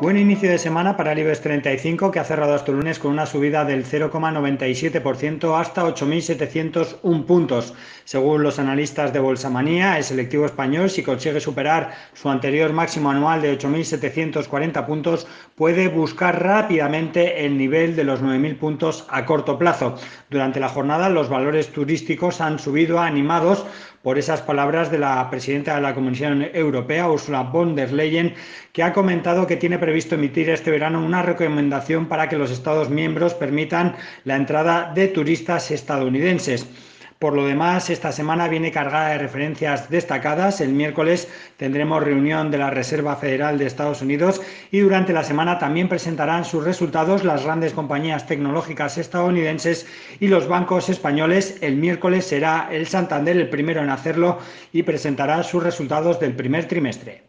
Buen inicio de semana para el IBEX 35, que ha cerrado este lunes con una subida del 0,97% hasta 8.701 puntos. Según los analistas de Bolsamanía, el selectivo español, si consigue superar su anterior máximo anual de 8.740 puntos, puede buscar rápidamente el nivel de los 9.000 puntos a corto plazo. Durante la jornada, los valores turísticos han subido animados por esas palabras de la presidenta de la Comisión Europea, Ursula von der Leyen, que ha comentado que tiene previsto emitir este verano una recomendación para que los Estados miembros permitan la entrada de turistas estadounidenses. Por lo demás, esta semana viene cargada de referencias destacadas. El miércoles tendremos reunión de la Reserva Federal de Estados Unidos y durante la semana también presentarán sus resultados las grandes compañías tecnológicas estadounidenses y los bancos españoles. El miércoles será el Santander el primero en hacerlo y presentará sus resultados del primer trimestre.